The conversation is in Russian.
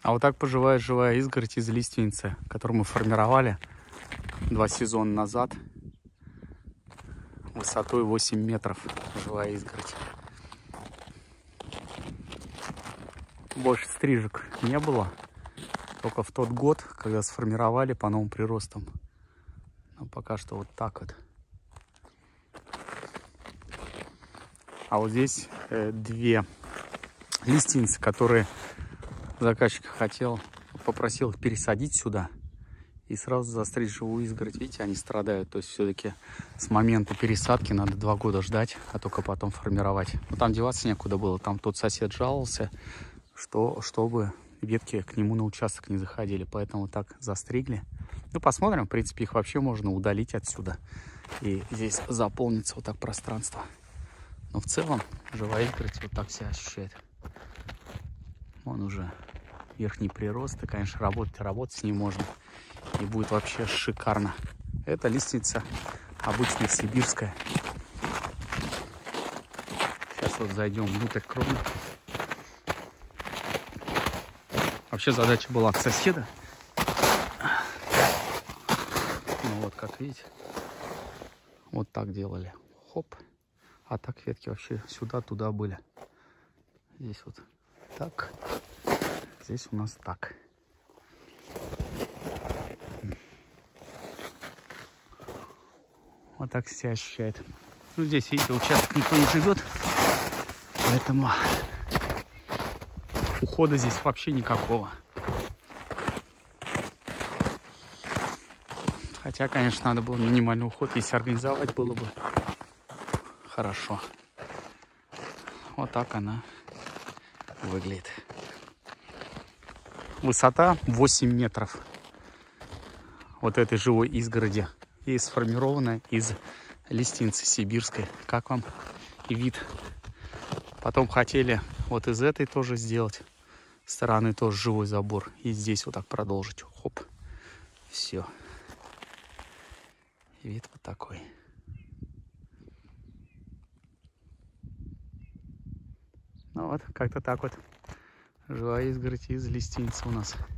А вот так поживает живая изгородь из лиственницы, которую мы формировали 2 сезона назад. Высотой 8 метров живая изгородь. Больше стрижек не было. Только в тот год, когда сформировали по новым приростам. Но пока что вот так вот. А вот здесь 2 лиственницы, которые заказчик попросил их пересадить сюда и сразу застричь живую изгородь. Видите, они страдают. То есть все-таки с момента пересадки надо 2 года ждать, а только потом формировать. Но там деваться некуда было. Там тот сосед жаловался, чтобы ветки к нему на участок не заходили. Поэтому так застригли. Ну, посмотрим. В принципе, их вообще можно удалить отсюда. И здесь заполнится вот так пространство. Но в целом живая изгородь вот так себя ощущает. Вон уже верхний прирост. И, конечно, работать с ним можно. И будет вообще шикарно. Это лиственница обычная сибирская. Сейчас вот зайдем внутрь кроны. Вообще задача была от соседа. Ну вот, как видите, вот так делали. Хоп. А так ветки вообще сюда-туда были. Здесь вот так. Здесь у нас так. Вот так себя ощущает. Ну, здесь, видите, участок никто не живет. Поэтому ухода здесь вообще никакого. Хотя, конечно, надо было минимальный уход. Если организовать, было бы хорошо. Вот так она выглядит. Высота 8 метров вот этой живой изгороди. И сформирована из лиственницы сибирской. Как вам и вид? Потом хотели вот из этой тоже сделать стороны тоже живой забор. И здесь вот так продолжить. Хоп. Все. Вид вот такой. Ну вот, как-то так вот. Живая изгородь из лиственницы у нас.